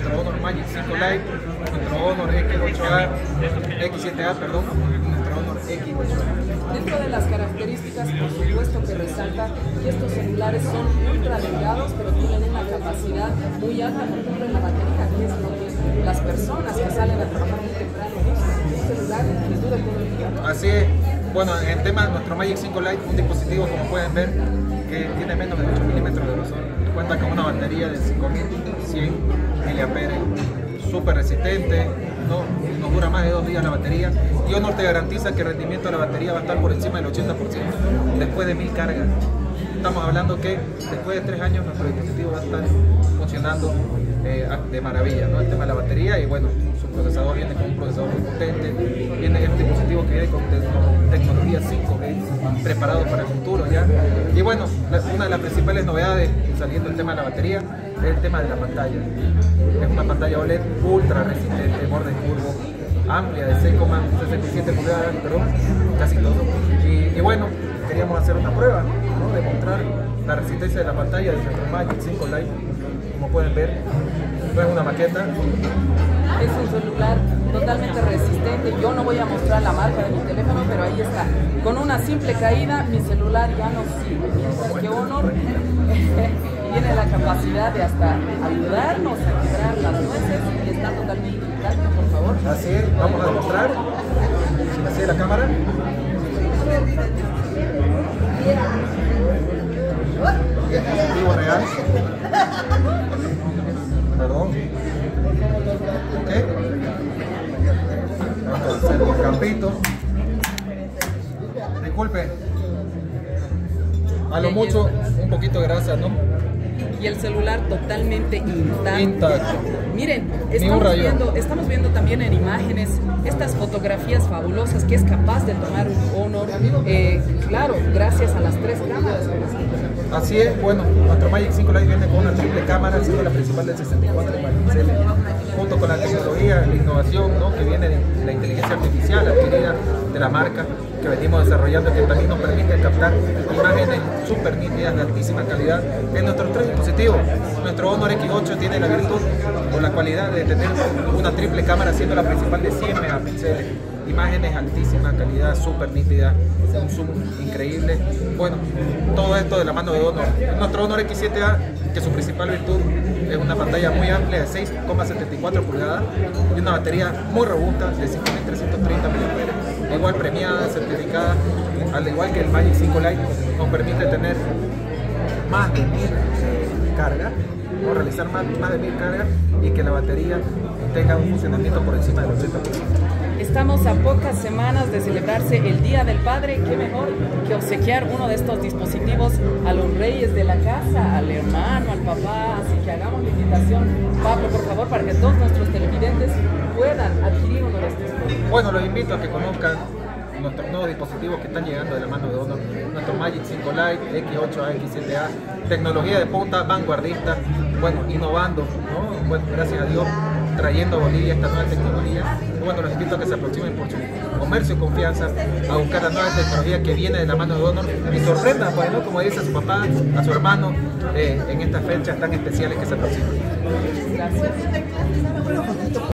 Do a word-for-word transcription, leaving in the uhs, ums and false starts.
nuestro Honor Magic cinco Lite, nuestro Honor X ocho A, X siete A, perdón, y nuestro Honor X ocho A. Dentro de las características, por supuesto que resalta que estos celulares son ultra delgados, pero tienen una capacidad muy alta, por ejemplo, en la batería, que es lo que las personas que salen a trabajar muy temprano usan. Un celular que dura todo el día, ¿no? Así es. Bueno, en el tema de nuestro Magic cinco Lite, un dispositivo, como pueden ver, que tiene menos de ocho milímetros de grosor. Cuenta con una batería de cinco mil cien miliamperios, súper resistente, no, nos dura más de dos días la batería, y Honor te garantiza que el rendimiento de la batería va a estar por encima del ochenta por ciento después de mil cargas. Estamos hablando que después de tres años nuestro dispositivo va a estar funcionando eh, de maravilla, ¿no? El tema de la batería, y bueno, su procesador viene con un procesador muy potente, viene este dispositivo que viene con tecnología cinco G preparado para el futuro ya. Y bueno, la, una de las principales novedades, saliendo el tema de la batería, es el tema de la pantalla. Es una pantalla O L E D ultra resistente, borde curvo, amplia de seis coma sesenta y siete pulgadas, perdón, casi todo. Y, y bueno, queríamos hacer una prueba, ¿no? Demostrar la resistencia de la pantalla de nuestro Magic cinco Lite. Como pueden ver, no es una maqueta. Es un celular totalmente resistente. Yo no voy a mostrar la marca de mi teléfono, pero ahí está. Con una simple caída, mi celular ya no sirve. Mientras que Honor tiene la capacidad de hasta ayudarnos a quebrar las nueces y está totalmente intacto, por favor. Así es, vamos a demostrar. Si me sigue la cámara. Dispositivo real. Perdón. Ok. Vamos a hacer un campito. Disculpe. A lo mucho, un poquito de grasa, ¿no? Y el celular totalmente intacto. Intacto. Miren, estamos viendo, estamos viendo también en imágenes estas fotografías fabulosas que es capaz de tomar un Honor, eh, claro, gracias a las tres cámaras. Así es, bueno, nuestro Magic cinco Lite viene con una triple cámara, siendo la principal de sesenta y cuatro megapíxeles, junto con la tecnología, la innovación, ¿no? Que viene de la inteligencia artificial adquirida de la marca que venimos desarrollando, que también nos permite captar imágenes súper nítidas de altísima calidad en nuestros tres dispositivos. Nuestro Honor X ocho tiene la virtud o la cualidad de tener una triple cámara, siendo la principal de cien megapíxeles, imágenes altísima calidad, súper nítidas, un zoom increíble. Bueno, todo esto de la mano de Honor. Nuestro Honor X siete A, que su principal virtud es una pantalla muy amplia de seis coma setenta y cuatro pulgadas y una batería muy robusta de cinco mil trescientos treinta miliamperios, igual premiada, certificada, al igual que el Magic cinco Lite, nos permite tener más de mil eh, cargas, o realizar más, más de mil cargas, y que la batería tenga un funcionamiento por encima del ochenta por ciento. Estamos a pocas semanas de celebrarse el Día del Padre. Qué mejor que obsequiar uno de estos dispositivos a los reyes de la casa, al hermano, al papá. Así que hagamos la invitación, Pablo, por favor, para que todos nuestros televidentes puedan adquirir uno de estos. Bueno, los invito a que conozcan nuestros nuevos dispositivos que están llegando de la mano de Honor. Nuestro Magic cinco Lite, X ocho A, X siete A, tecnología de punta, vanguardista, bueno, innovando, ¿no? Bueno, gracias a Dios, trayendo a Bolivia esta nueva tecnología. Y bueno, los invito a que se aproximen por su comercio y confianza a buscar la nueva tecnología que viene de la mano de Honor y sorprenda, pues, ¿no? Como dice a su papá, a su hermano, eh, en estas fechas tan especiales que se aproximan. Gracias.